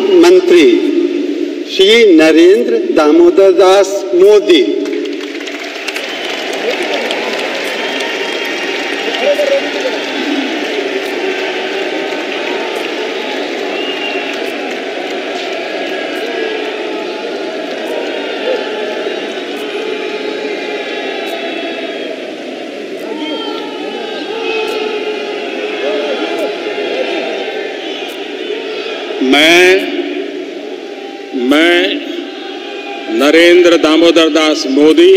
प्रधानमंत्री श्री नरेंद्र दामोदर दास मोदी, मैं नरेंद्र दामोदर दास मोदी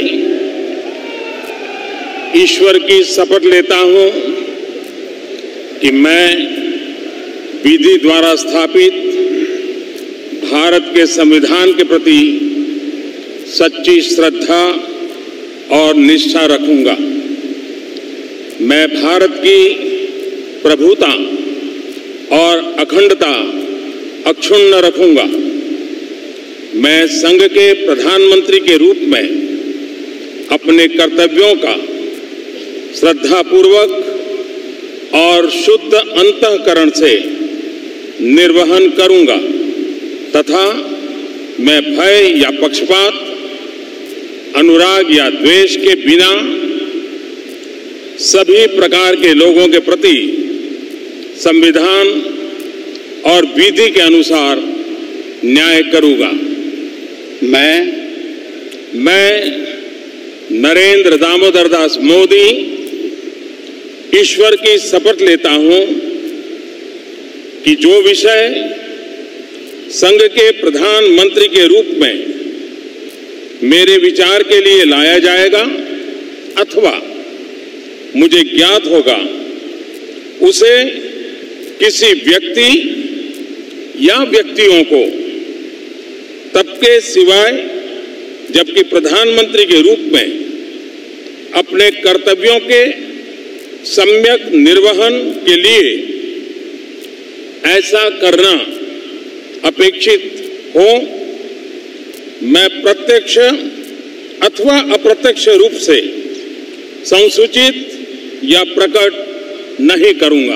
ईश्वर की शपथ लेता हूं कि मैं विधि द्वारा स्थापित भारत के संविधान के प्रति सच्ची श्रद्धा और निष्ठा रखूंगा। मैं भारत की प्रभुता और अखंडता अक्षुण्ण रखूंगा। मैं संघ के प्रधानमंत्री के रूप में अपने कर्तव्यों का श्रद्धापूर्वक और शुद्ध अंतःकरण से निर्वहन करूंगा तथा मैं भय या पक्षपात, अनुराग या द्वेष के बिना सभी प्रकार के लोगों के प्रति संविधान और विधि के अनुसार न्याय करूंगा। मैं नरेंद्र दामोदर दास मोदी ईश्वर की शपथ लेता हूं कि जो विषय संघ के प्रधानमंत्री के रूप में मेरे विचार के लिए लाया जाएगा अथवा मुझे ज्ञात होगा, उसे किसी व्यक्ति या व्यक्तियों को तब के सिवाय जबकि प्रधानमंत्री के रूप में अपने कर्तव्यों के सम्यक निर्वहन के लिए ऐसा करना अपेक्षित हो, मैं प्रत्यक्ष अथवा अप्रत्यक्ष रूप से संसूचित या प्रकट नहीं करूंगा।